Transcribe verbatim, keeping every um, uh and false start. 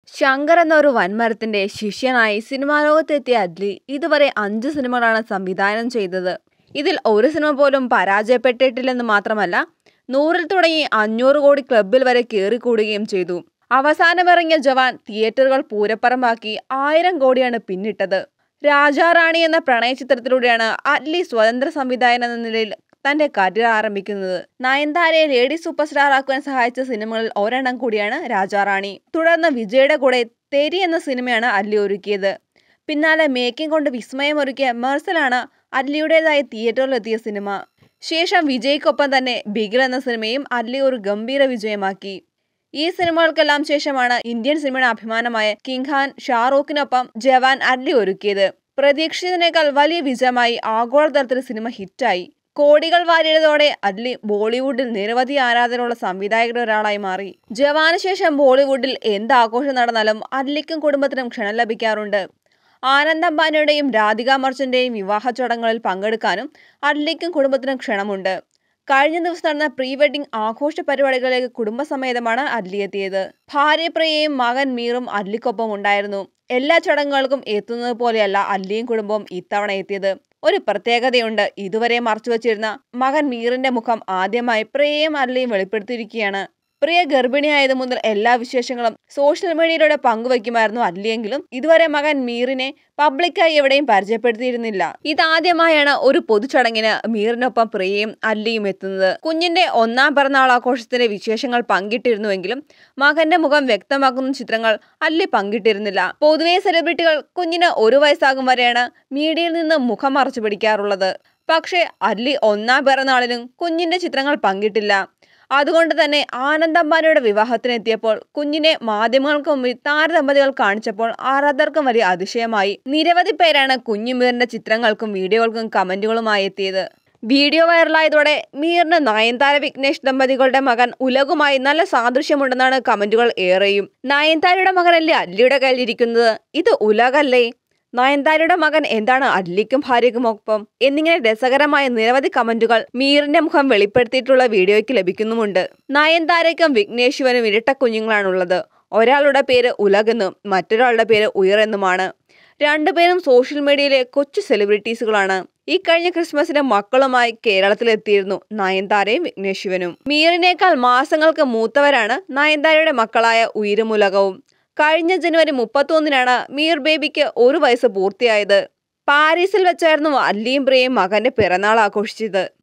ശങ്കർ എന്ന ഒരു വൻമരത്തിന്റെ ശിഷ്യനായി സിനിമാ ലോകത്തെത്തിയ അറ്റ്ലി ഇതുവരെ അഞ്ച് സിനിമകളാണ് സംവിധാനം ചെയ്തത്. ഇതിൽ ഒരു സിനിമ പോലും പരാജയപ്പെട്ടിട്ടില്ലെന്ന് മാത്രമല്ല, നൂറിൽ തുടങ്ങി അഞ്ഞൂറ് കോടി ക്ലബിൽ വരെ കയറിക്കൂടുകയും ചെയ്തു. അവസാനമിറങ്ങിയ ജവാൻ തിയേറ്ററുകൾ പൂരപ്പറമ്പാക്കി ആയിരം കോടിയാണ് പിന്നിട്ടത്. രാജാറാണി എന്ന പ്രണയ ചിത്രത്തിലൂടെയാണ് അറ്റ്ലി സ്വതന്ത്ര സംവിധായകൻ എന്ന നിലയിൽ തന്റെ കരിയർ ആരംഭിക്കുന്നത്. നയൻതാരയെ ലേഡി സൂപ്പർ സ്റ്റാർ ആക്കുവാൻ സഹായിച്ച സിനിമകളിൽ ഒരെണ്ണം കൂടിയാണ് രാജാറാണി. തുടർന്ന് വിജയുടെ കൂടെ തെരി എന്ന സിനിമയാണ് അറ്റ്ലി ഒരുക്കിയത്. പിന്നാലെ മേക്കിംഗ് കൊണ്ട് വിസ്മയമൊരുക്കിയ മെർസലാണ് അറ്റ്ലിയുടേതായി തിയേറ്ററിലെത്തിയ സിനിമ. ശേഷം വിജയ്ക്കൊപ്പം തന്നെ ബിഗിൽ എന്ന സിനിമയും അറ്റ്ലി ഒരു ഗംഭീര വിജയമാക്കി. ഈ സിനിമകൾക്കെല്ലാം ശേഷമാണ് ഇന്ത്യൻ സിനിമയുടെ അഭിമാനമായ കിങ് ഖാൻ ഷാറൂഖിനൊപ്പം ജവാൻ അറ്റ്ലി ഒരുക്കിയത്. പ്രതീക്ഷിച്ചതിനേക്കാൾ വലിയ വിജയമായി ആഗോളതലത്തിൽ സിനിമ ഹിറ്റായി. കോടികൾ വാരിയതോടെ അറ്റ്ലി ബോളിവുഡിൽ നിരവധി ആരാധകരുള്ള സംവിധായകരുടെ ഒരാളായി മാറി. ജവാന് ശേഷം ബോളിവുഡിൽ എന്ത് ആഘോഷം നടന്നാലും അറ്റ്ലിക്കും കുടുംബത്തിനും ക്ഷണം ലഭിക്കാറുണ്ട്. ആനന്ദ് അംബാനിയുടെയും രാധിക മർച്ചന്റെയും വിവാഹ ചടങ്ങുകളിൽ പങ്കെടുക്കാനും അറ്റ്ലിക്കും കുടുംബത്തിനും ക്ഷണമുണ്ട്. കഴിഞ്ഞ ദിവസം നടന്ന പ്രീ വെഡിംഗ് ആഘോഷ പരിപാടികളിലേക്ക് കുടുംബസമേതമാണ് അറ്റ്ലി എത്തിയത്. ഭാര്യ പ്രിയയും മകൻ മീറും അറ്റ്ലിക്കൊപ്പം ഉണ്ടായിരുന്നു. എല്ലാ ചടങ്ങുകൾക്കും എത്തുന്നത് പോലെയല്ല അറ്റ്ലിയും കുടുംബവും ഇത്തവണ എത്തിയത്. ഒരു പ്രത്യേകതയുണ്ട്. ഇതുവരെ മറച്ചുവച്ചിരുന്ന മകൻ മീറിന്റെ മുഖം ആദ്യമായി പ്രിയയും അറ്റ്ലിയും വെളിപ്പെടുത്തിയിരിക്കുകയാണ്. പ്രിയ ഗർഭിണിയായത് മുതൽ എല്ലാ വിശേഷങ്ങളും സോഷ്യൽ മീഡിയയിലൂടെ പങ്കുവയ്ക്കുമായിരുന്നു അറ്റ്ലിയെങ്കിലും ഇതുവരെ മകൻ മീറിനെ പബ്ലിക്കായി എവിടെയും പരിചയപ്പെടുത്തിയിരുന്നില്ല. ഇതാദ്യമായാണ് ഒരു പൊതുചടങ്ങിന് മീറിനൊപ്പം പ്രിയയും അറ്റ്ലിയും എത്തുന്നത്. കുഞ്ഞിന്റെ ഒന്നാം പിറന്നാൾ ആഘോഷത്തിന്റെ വിശേഷങ്ങൾ പങ്കിട്ടിരുന്നുവെങ്കിലും മകന്റെ മുഖം വ്യക്തമാക്കുന്ന ചിത്രങ്ങൾ അറ്റ്ലി പങ്കിട്ടിരുന്നില്ല. പൊതുവെ സെലിബ്രിറ്റികൾ കുഞ്ഞിന് ഒരു വയസ്സാകും വരെയാണ് മീഡിയയിൽ നിന്ന് മുഖം മറച്ചു പിടിക്കാറുള്ളത്. പക്ഷേ അറ്റ്ലി ഒന്നാം പിറന്നാളിനും കുഞ്ഞിന്റെ ചിത്രങ്ങൾ പങ്കിട്ടില്ല. അതുകൊണ്ട് തന്നെ ആനന്ദ് അംബാനിയുടെ വിവാഹത്തിനെത്തിയപ്പോൾ കുഞ്ഞിനെ മാധ്യമങ്ങൾക്ക് മുമ്പിൽ താരദമ്പതികൾ കാണിച്ചപ്പോൾ ആരാധകർക്കും വലിയ അതിശയമായി. നിരവധി പേരാണ് കുഞ്ഞു മീറിന്റെ ചിത്രങ്ങൾക്കും വീഡിയോകൾക്കും കമന്റുകളുമായി എത്തിയത്. വീഡിയോ വൈറലായതോടെ മീറിന് നയൻതാര വിഘ്നേഷ് ദമ്പതികളുടെ മകൻ ഉലകുമായി നല്ല സാദൃശ്യമുണ്ടെന്നാണ് കമന്റുകൾ ഏറെയും. നയൻതാരയുടെ മകനല്ലേ അറ്റ്ലിയുടെ കയ്യിലിരിക്കുന്നത്? ഇത് ഉലകല്ലേ? നയൻതാരയുടെ മകൻ എന്താണ് അറ്റ്ലിക്കും ഭാര്യയ്ക്കും ഒപ്പം? എന്നിങ്ങനെ രസകരമായ നിരവധി കമന്റുകൾ മീറിന്റെ മുഖം വെളിപ്പെടുത്തിയിട്ടുള്ള വീഡിയോയ്ക്ക് ലഭിക്കുന്നുമുണ്ട്. നയൻതാരയ്ക്കും വിഘ്നേഷുവിനും ഇരട്ട കുഞ്ഞുങ്ങളാണുള്ളത്. ഒരാളുടെ പേര് ഉലകെന്നും മറ്റൊരാളുടെ പേര് ഉയർ എന്നുമാണ്. രണ്ടുപേരും സോഷ്യൽ മീഡിയയിലെ കൊച്ചു സെലിബ്രിറ്റീസുകളാണ്. ഈ കഴിഞ്ഞ ക്രിസ്മസിന് മക്കളുമായി കേരളത്തിലെത്തിയിരുന്നു നയൻതാരയും വിഘ്നേഷുവിനും. മീറിനേക്കാൾ മാസങ്ങൾക്ക് മൂത്തവരാണ് നയൻതാരയുടെ മക്കളായ ഉയരും ഉലകവും. കഴിഞ്ഞ ജനുവരി മുപ്പത്തൊന്നിനാണ് മീർ ബേബിക്ക് ഒരു വയസ്സ് പൂർത്തിയായത്. പാരീസിൽ വെച്ചായിരുന്നു അറ്റ്ലിയും പ്രിയയും മകന്റെ പിറന്നാൾ ആഘോഷിച്ചത്.